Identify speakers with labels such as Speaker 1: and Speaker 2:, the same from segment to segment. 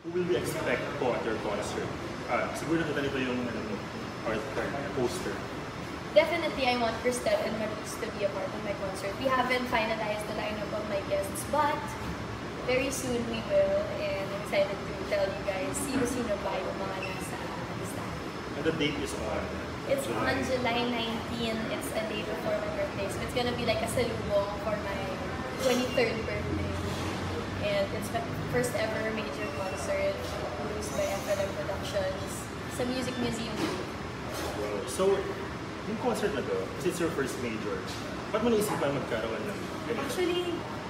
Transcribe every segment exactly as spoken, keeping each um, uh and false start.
Speaker 1: Who will we expect po at your concert? Ah, siguro nakita nito yung ano, art card, poster.
Speaker 2: Definitely, I want Cristel and Marix to be a part of my concert. We haven't finalized the lineup of my guests, but very soon we will. And I'm excited to tell you guys sino-sino ba yung mga nasa listahan.
Speaker 1: And the date is on?
Speaker 2: It's on July nineteenth. It's a day before my birthday. So it's gonna be like a salubong for my twenty-third birthday. And it's my first ever major concert produced by F L M Productions sa Music Museum.
Speaker 1: Wow. So, yung concert na to, kasi it's your first major, ba't mo naisipan magkaroon ng ganito?
Speaker 2: Actually,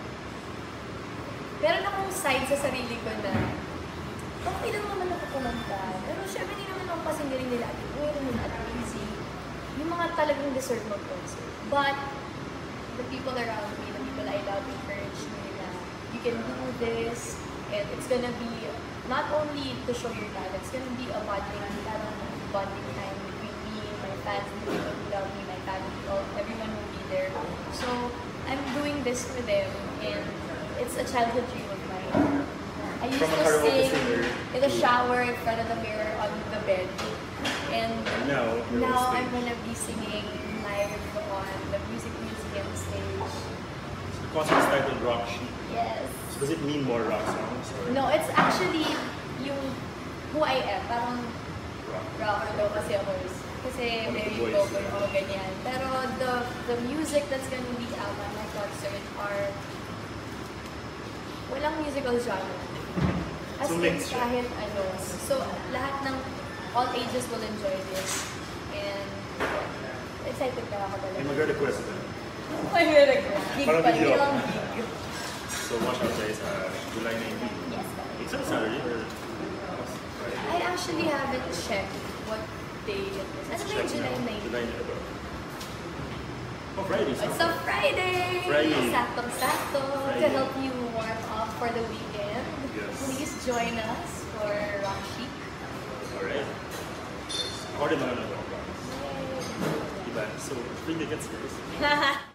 Speaker 2: meron akong side sa sarili ko na okay lang naman ako kumanta. Pero syempre hindi naman ako kasing galing nila. Well, at easy. Yung mga talagang deserve mag-concert. But, the people around me, the people I love, encourage me na you can do this, and it's gonna be not only to show your talent, it's gonna be a bonding, parang bonding time between me, my fans, the people who love me, my family, all, everyone will be there. So, I'm doing this for them, and it's a childhood dream of mine. I used
Speaker 1: From a
Speaker 2: to
Speaker 1: karaoke
Speaker 2: sing
Speaker 1: singer
Speaker 2: in the shower in front of the mirror on the bed, and
Speaker 1: Now, you're
Speaker 2: now
Speaker 1: on
Speaker 2: I'm
Speaker 1: stage.
Speaker 2: gonna be singing live on the Music Museum stage.
Speaker 1: The concert is titled Rock Chic.
Speaker 2: Yes.
Speaker 1: So does it mean more rock songs? Or
Speaker 2: No, it's actually yung who I am. Parang
Speaker 1: rock?
Speaker 2: rocker daw kasi ako. Kasi
Speaker 1: One of the
Speaker 2: very
Speaker 1: boys,
Speaker 2: vocal
Speaker 1: yeah.
Speaker 2: ako, ganyan. Pero the the music that's gonna be out on my concert are walang musical genre. As
Speaker 1: So
Speaker 2: in,
Speaker 1: mixed siya.
Speaker 2: kahit ano. So, lahat ng all ages will enjoy this. And excited ka ako
Speaker 1: May
Speaker 2: talaga.
Speaker 1: mag-request na.
Speaker 2: Ay, meron ka. Gig
Speaker 1: Parang
Speaker 2: pa,
Speaker 1: video.
Speaker 2: hindi lang gig.
Speaker 1: So watch out guys, uh, July nineteenth.
Speaker 2: Yes.
Speaker 1: It's on Saturday or
Speaker 2: I actually haven't checked what day it is. Ano ba yung July nineteenth?
Speaker 1: July nineteenth. Oh, Friday.
Speaker 2: It's a Friday!
Speaker 1: Friday.
Speaker 2: Saktong-sakto to
Speaker 1: Friday.
Speaker 2: help you warm up for the weekend.
Speaker 1: Yes.
Speaker 2: Please join us for Rock Chic.
Speaker 1: Alright. Ako rin naman ako. Diba? So, free tickets guys.